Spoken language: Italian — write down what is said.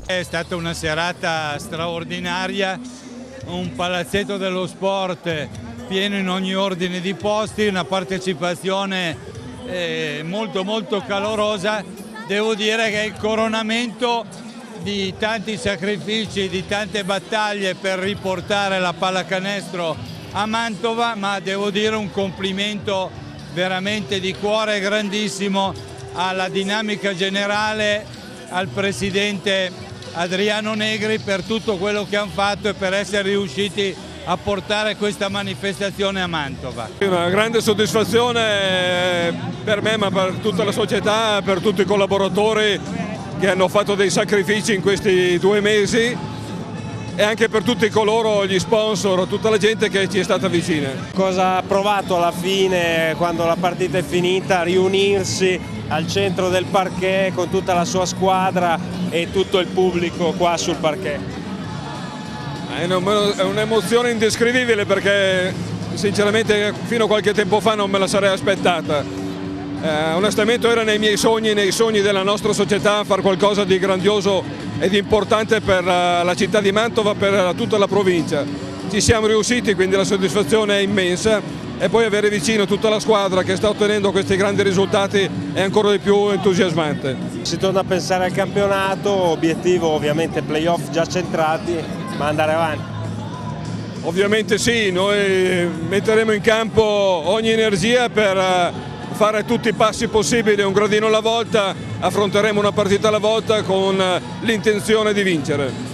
È stata una serata straordinaria, un palazzetto dello sport pieno in ogni ordine di posti, una partecipazione molto calorosa. Devo dire che è il coronamento di tanti sacrifici, di tante battaglie per riportare la pallacanestro a Mantova, ma devo dire un complimento veramente di cuore grandissimo alla dinamica generale, al presidente Adriano Negri per tutto quello che hanno fatto e per essere riusciti a portare questa manifestazione a Mantova. Una grande soddisfazione per me, ma per tutta la società, per tutti i collaboratori che hanno fatto dei sacrifici in questi 2 mesi e anche per tutti coloro, gli sponsor, tutta la gente che ci è stata vicina. Cosa ha provato alla fine, quando la partita è finita, riunirsi al centro del parquet con tutta la sua squadra e tutto il pubblico qua sul parquet? È un'emozione indescrivibile, perché sinceramente fino a qualche tempo fa non me la sarei aspettata. Onestamente era nei sogni della nostra società fare qualcosa di grandioso e di importante per la città di Mantova, per tutta la provincia. Ci siamo riusciti, quindi la soddisfazione è immensa, e poi avere vicino tutta la squadra che sta ottenendo questi grandi risultati è ancora di più entusiasmante. Si torna a pensare al campionato, obiettivo ovviamente playoff già centrati, ma andare avanti. Ovviamente sì, noi metteremo in campo ogni energia per fare tutti i passi possibili, un gradino alla volta, affronteremo una partita alla volta con l'intenzione di vincere.